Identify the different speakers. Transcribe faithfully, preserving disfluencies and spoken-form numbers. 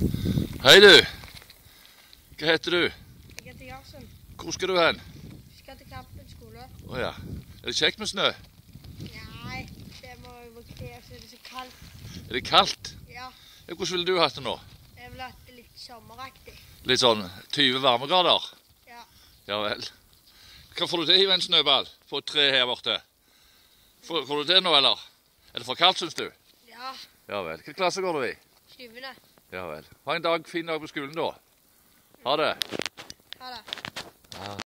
Speaker 1: Hei du. Hva heter du?
Speaker 2: Jeg heter Jasin.
Speaker 1: Hvor skal du hen?
Speaker 2: Jeg skal til Kampen skole.
Speaker 1: Åja, er det kjekt med snø?
Speaker 2: Nei, det må jo være det, så er det så kaldt.
Speaker 1: Er det kaldt?
Speaker 2: Ja,
Speaker 1: Ja, hvordan ville du hatt det nå?
Speaker 2: jeg vil ha det litt sommeraktig.
Speaker 1: Litt sånn tyve varmegrader?
Speaker 2: Ja,
Speaker 1: Ja vel. Hva får du til å hive en snøball på et tre her borte? Får, får du til nå, eller? Er det for kaldt, synes du?
Speaker 2: ja,
Speaker 1: Ja vel. Hvilken klasse går du i?
Speaker 2: sjuende.
Speaker 1: Ja vel. Ha en dag, fin dag på skolen da. Ha det.
Speaker 2: Ha det.
Speaker 1: Ja.